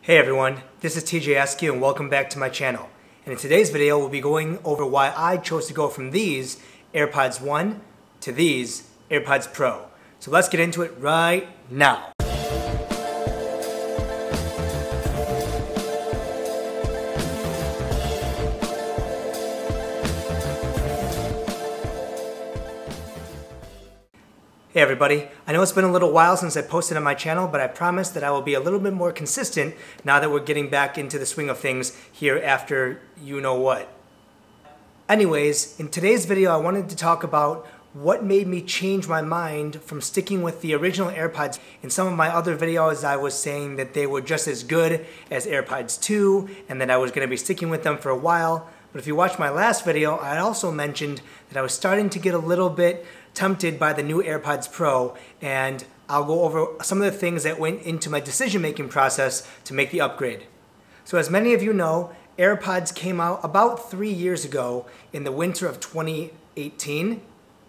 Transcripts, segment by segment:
Hey everyone, this is TJ Askew and welcome back to my channel. And in today's video, we'll be going over why I chose to go from these AirPods 1 to these AirPods Pro. So let's get into it right now. Hey everybody, I know it's been a little while since I posted on my channel, but I promise that I will be a little bit more consistent now that we're getting back into the swing of things here after you know what. Anyways, in today's video I wanted to talk about what made me change my mind from sticking with the original AirPods. In some of my other videos I was saying that they were just as good as AirPods 2 and that I was going to be sticking with them for a while. But if you watched my last video, I also mentioned that I was starting to get a little bit tempted by the new AirPods Pro, and I'll go over some of the things that went into my decision-making process to make the upgrade. So as many of you know, AirPods came out about 3 years ago in the winter of 2018,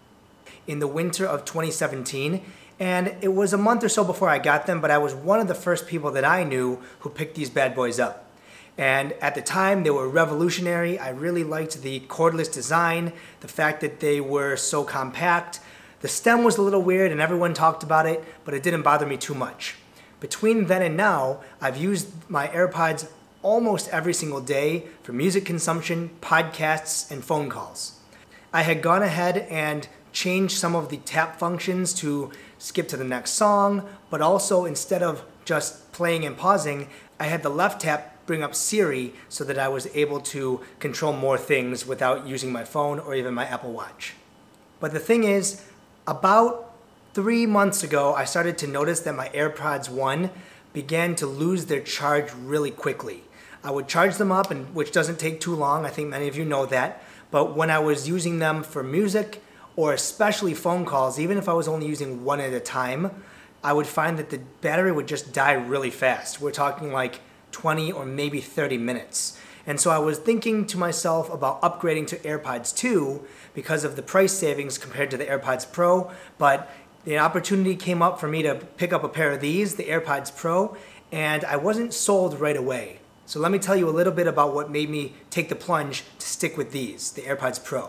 in the winter of 2017, and it was a month or so before I got them, but I was one of the first people that I knew who picked these bad boys up. And at the time, they were revolutionary. I really liked the cordless design, the fact that they were so compact. The stem was a little weird and everyone talked about it, but it didn't bother me too much. Between then and now, I've used my AirPods almost every single day for music consumption, podcasts, and phone calls. I had gone ahead and changed some of the tap functions to skip to the next song, but also instead of just playing and pausing, I had the left tap bring up Siri so that I was able to control more things without using my phone or even my Apple Watch. But the thing is, about 3 months ago, I started to notice that my AirPods 1 began to lose their charge really quickly. I would charge them up, which doesn't take too long, I think many of you know that, but when I was using them for music or especially phone calls, even if I was only using one at a time, I would find that the battery would just die really fast. We're talking like 20 or maybe 30 minutes. And so I was thinking to myself about upgrading to AirPods 2 because of the price savings compared to the AirPods Pro, but the opportunity came up for me to pick up a pair of these, the AirPods Pro, and I wasn't sold right away. So let me tell you a little bit about what made me take the plunge to stick with these, the AirPods Pro.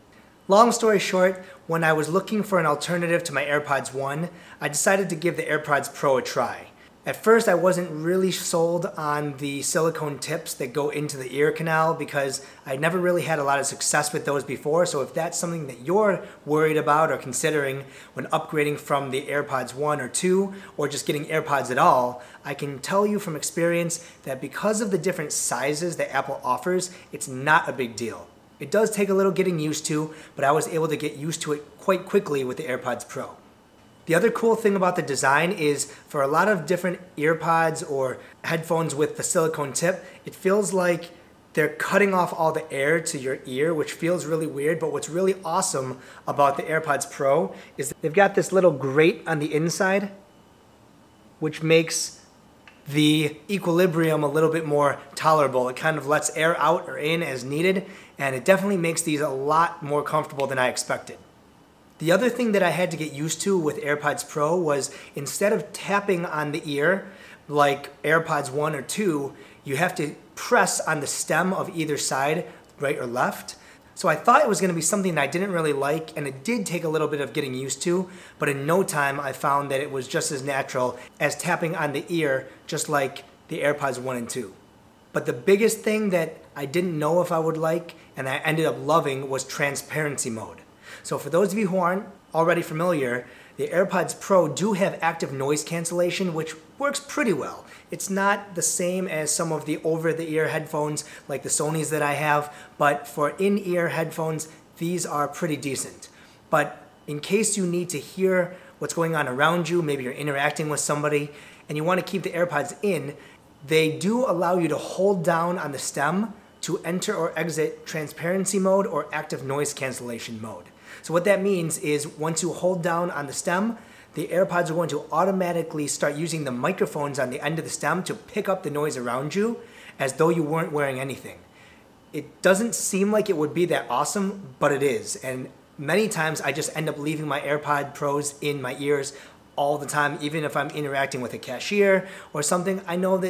Long story short, when I was looking for an alternative to my AirPods 1, I decided to give the AirPods Pro a try. At first, I wasn't really sold on the silicone tips that go into the ear canal because I never really had a lot of success with those before. So if that's something that you're worried about or considering when upgrading from the AirPods 1 or 2 or just getting AirPods at all, I can tell you from experience that because of the different sizes that Apple offers, it's not a big deal. It does take a little getting used to, but I was able to get used to it quite quickly with the AirPods Pro. The other cool thing about the design is for a lot of different earpods or headphones with the silicone tip, it feels like they're cutting off all the air to your ear, which feels really weird, but what's really awesome about the AirPods Pro is that they've got this little grate on the inside, which makes the equilibrium a little bit more tolerable. It kind of lets air out or in as needed, and it definitely makes these a lot more comfortable than I expected. The other thing that I had to get used to with AirPods Pro was instead of tapping on the ear like AirPods 1 or 2, you have to press on the stem of either side, right or left. So I thought it was going to be something that I didn't really like, and it did take a little bit of getting used to, but in no time I found that it was just as natural as tapping on the ear, just like the AirPods 1 and 2. But the biggest thing that I didn't know if I would like, and I ended up loving, was transparency mode. So for those of you who aren't already familiar, the AirPods Pro do have active noise cancellation, which works pretty well. It's not the same as some of the over-the-ear headphones like the Sonys that I have, but for in-ear headphones, these are pretty decent. But in case you need to hear what's going on around you, maybe you're interacting with somebody, and you want to keep the AirPods in, they do allow you to hold down on the stem to enter or exit transparency mode or active noise cancellation mode. So what that means is once you hold down on the stem, the AirPods are going to automatically start using the microphones on the end of the stem to pick up the noise around you as though you weren't wearing anything. It doesn't seem like it would be that awesome, but it is. And many times I just end up leaving my AirPod Pros in my ears all the time, even if I'm interacting with a cashier or something. I know that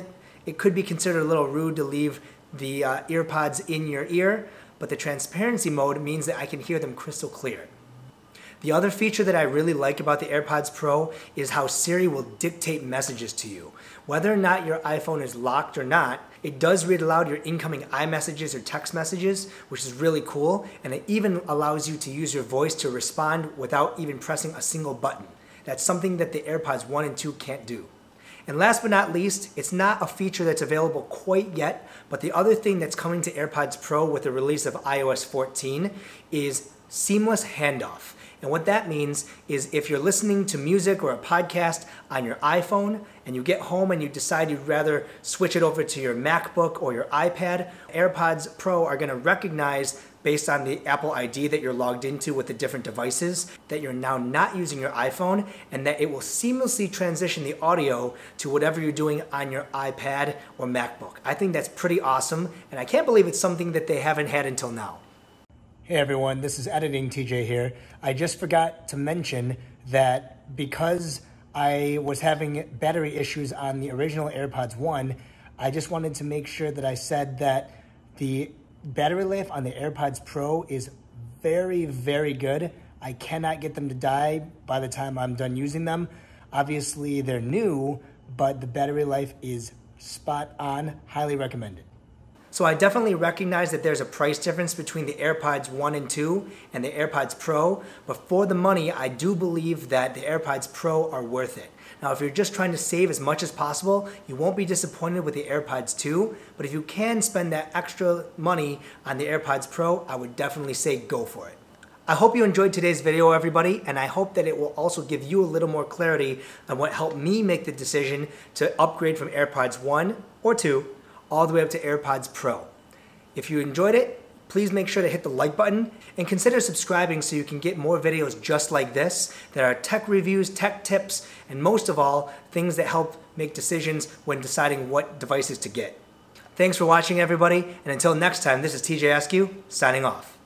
It could be considered a little rude to leave the earpods in your ear, but the transparency mode means that I can hear them crystal clear. The other feature that I really like about the AirPods Pro is how Siri will dictate messages to you. Whether or not your iPhone is locked or not, it does read aloud your incoming iMessages or text messages, which is really cool, and it even allows you to use your voice to respond without even pressing a single button. That's something that the AirPods 1 and 2 can't do. And last but not least, it's not a feature that's available quite yet, but the other thing that's coming to AirPods Pro with the release of iOS 14 is seamless handoff. And what that means is if you're listening to music or a podcast on your iPhone and you get home and you decide you'd rather switch it over to your MacBook or your iPad, AirPods Pro are going to recognize, based on the Apple ID that you're logged into with the different devices, that you're now not using your iPhone, and that it will seamlessly transition the audio to whatever you're doing on your iPad or MacBook. I think that's pretty awesome, and I can't believe it's something that they haven't had until now. Hey everyone, this is Editing TJ here. I just forgot to mention that because I was having battery issues on the original AirPods 1, I just wanted to make sure that I said that the battery life on the AirPods Pro is very, very good. I cannot get them to die by the time I'm done using them. Obviously, they're new, but the battery life is spot on. Highly recommended. So I definitely recognize that there's a price difference between the AirPods 1 and 2 and the AirPods Pro, but for the money, I do believe that the AirPods Pro are worth it. Now, if you're just trying to save as much as possible, you won't be disappointed with the AirPods 2, but if you can spend that extra money on the AirPods Pro, I would definitely say go for it. I hope you enjoyed today's video, everybody, and I hope that it will also give you a little more clarity on what helped me make the decision to upgrade from AirPods 1 or 2 all the way up to AirPods Pro. If you enjoyed it, please make sure to hit the like button and consider subscribing so you can get more videos just like this that are tech reviews, tech tips, and most of all, things that help make decisions when deciding what devices to get. Thanks for watching, everybody, and until next time, this is TJ Askew, signing off.